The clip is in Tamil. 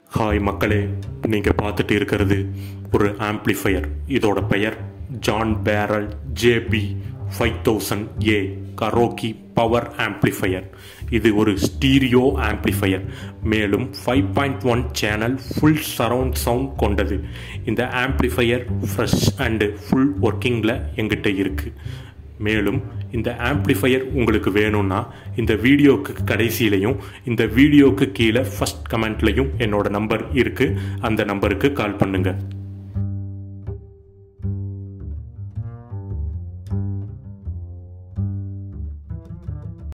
ஹாய் மக்களே, நீங்கள் பார்த்துட்டு இருக்கிறது ஒரு ஆம்ப்ளிஃபையர். இதோட பெயர் John Barrel JB-5000A karaoke power amplifier. இது ஒரு ஸ்டீரியோ ஆம்ப்ளிஃபையர், மேலும் 5.1 சேனல் ஃபுல் சரவுண்ட் சவுண்ட் கொண்டது. இந்த ஆம்ப்ளிஃபையர் ஃப்ரெஷ் அண்டு ஃபுல் ஒர்க்கிங்கில் எங்கிட்ட இருக்குது. மேலும் இந்த ஆம்ப்ளிஃபையர் உங்களுக்கு வேணும்னா இந்த வீடியோக்கு கடைசியிலையும் இந்த வீடியோக்கு கீழே ஃபர்ஸ்ட் கமெண்ட்லையும் என்னோட நம்பர் இருக்குது. அந்த நம்பருக்கு கால் பண்ணுங்கள்.